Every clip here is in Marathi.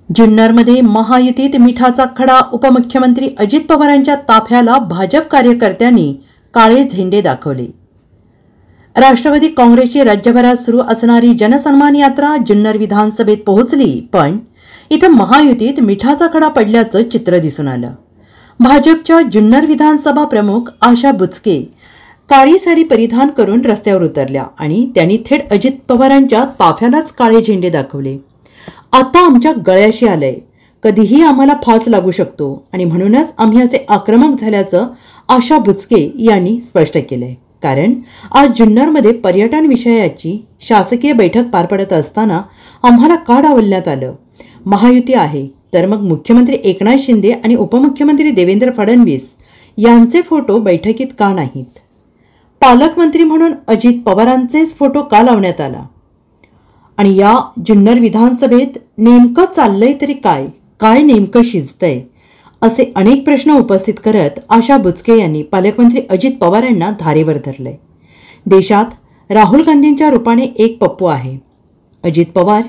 जुन्नरमध्ये महायुतीत मिठाचा खडा. उपमुख्यमंत्री अजित पवारांच्या ताफ्याला भाजप कार्यकर्त्यांनी काळे झेंडे दाखवले. राष्ट्रवादी काँग्रेसची राज्यभरात सुरू असणारी जनसन्मान यात्रा जुन्नर विधानसभेत पोहोचली, पण इथं महायुतीत मिठाचा खडा पडल्याचं चित्र दिसून आलं. भाजपच्या जुन्नर विधानसभा प्रमुख आशा बुचके काळी साडी परिधान करून रस्त्यावर उतरल्या आणि त्यांनी थेट अजित पवारांच्या ताफ्यालाच काळे झेंडे दाखवले. आता आमच्या गळ्याशी आलंय, कधीही आम्हाला फास लागू शकतो आणि म्हणूनच आम्ही असे आक्रमक झाल्याचं आशा बुचके यांनी स्पष्ट केलंय. कारण आज जुन्नरमध्ये पर्यटन विषयाची शासकीय बैठक पार पडत असताना आम्हाला का डावलण्यात आलं? महायुती आहे तर मग मुख्यमंत्री एकनाथ शिंदे आणि उपमुख्यमंत्री देवेंद्र फडणवीस यांचे फोटो बैठकीत का नाहीत? पालकमंत्री म्हणून अजित पवारांचेच फोटो का लावण्यात आला? आणि या जुन्नर विधानसभेत नेमकं चाललंय तरी काय? काय नेमकं शिजतंय? असे अनेक प्रश्न उपस्थित करत आशा बुचके यांनी पालकमंत्री अजित पवार यांना धारेवर धरलंय. देशात राहुल गांधींच्या रूपाने एक पप्पू आहे. अजित पवार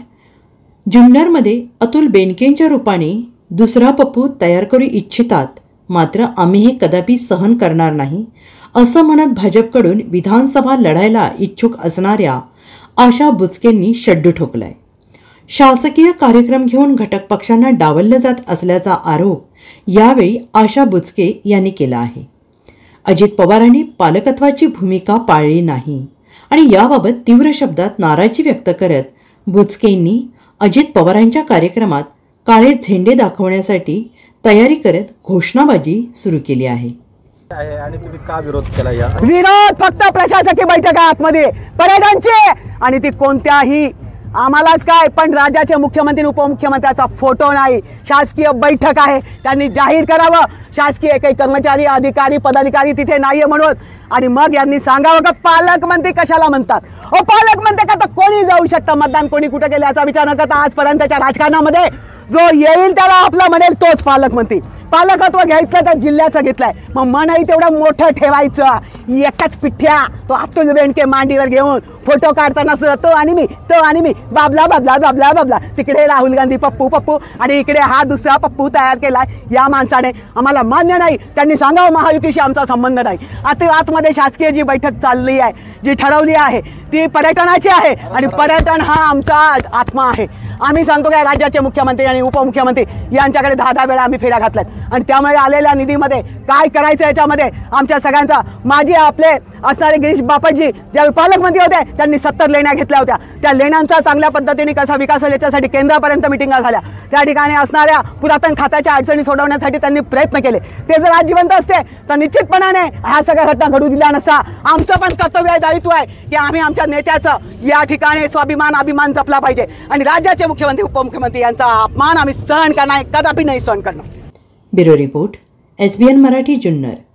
जुन्नरमध्ये अतुल बेनकेंच्या रूपाने दुसरा पप्पू तयार करू इच्छितात, मात्र आम्ही हे कदापि सहन करणार नाही, असं म्हणत भाजपकडून विधानसभा लढायला इच्छुक असणाऱ्या आशा बुचकेंनी शड्डू ठोकलाय. शासकीय कार्यक्रम घेऊन घटक पक्षांना डावललं जात असल्याचा आरोप यावेळी आशा बुचके यांनी केला आहे. अजित पवारांनी पालकत्वाची भूमिका पाळली नाही आणि याबाबत तीव्र शब्दात नाराजी व्यक्त करत बुचकेंनी अजित पवारांच्या कार्यक्रमात काळे झेंडे दाखवण्यासाठी तयारी करत घोषणाबाजी सुरू केली आहे. आणि तुम्ही का विरोध केला? या विरोध फक्त प्रशासकीय बैठक आतमध्ये पर्यटनचे आणि ती कोणत्याही आम्हालाच काय, पण राज्याचे मुख्यमंत्री उपमुख्यमंत्र्याचा फोटो नाही. शासकीय बैठक आहे, त्यांनी जाहीर करावं. शासकीय काही कर्मचारी अधिकारी पदाधिकारी तिथे नाहीये म्हणून. आणि मग यांनी सांगावं का पालकमंत्री कशाला म्हणतात? पालकमंत्री का तर कोणी जाऊ शकतं, मतदान कोणी कुठे केलं याचा विचार न करता आजपर्यंतच्या राजकारणामध्ये जो येईल त्याला आपला म्हणेल तोच पालकमंत्री. पालकत्व घ्यायचं तर जिल्ह्याचं घेतलंय, मग मनही तेवढं मोठं ठेवायचं. एकच पिठ्या तो अतुल बेनके मांडीवर घेऊन फोटो काढताना तो आणि मी बाबला बाबला बाबला बाबला. तिकडे राहुल गांधी पप्पू पप्पू आणि इकडे हा दुसरा पप्पू तयार केला या माणसाने. आम्हाला मान्य नाही. त्यांनी सांगावं महायुतीशी आमचा संबंध नाही. आतमध्ये शासकीय जी बैठक चालली आहे, जी ठरवली आहे ती पर्यटनाची आहे आणि पर्यटन हा आमचा आत्मा आहे. आम्ही सांगतो काय, राज्याचे मुख्यमंत्री आणि उपमुख्यमंत्री यांच्याकडे 10 वेळा आम्ही फेऱ्या घातल्यात आणि त्यामुळे आलेल्या निधीमध्ये काय करायचं याच्यामध्ये आमच्या सगळ्यांचा, माझे आपले असणारे गिरीश बापटजी ज्यावेळी पालकमंत्री होते त्यांनी 70 लेण्या घेतल्या होत्या. त्या लेण्यांचा चांगल्या पद्धतीने कसा विकास होईल याच्यासाठी केंद्रापर्यंत मिटिंगा झाल्या. त्या ठिकाणी असणाऱ्या पुरातन खात्याच्या अडचणी सोडवण्यासाठी त्यांनी प्रयत्न केले. ते जर आज जिवंत असते तर निश्चितपणाने ह्या सगळ्या घटना घडू दिल्या नसता. आमचं पण कर्तव्य आहे, दायित्व आहे की आम्ही आमच्या नेत्याचं या ठिकाणी स्वाभिमान अभिमान जपला पाहिजे आणि राज्याचे मुख्यमंत्री उपमुख्यमंत्री यांचा अपमान आम्ही सहन करणार, कदापि नाही सहन करणार. Bureau report, SBN Marathi, Junnar.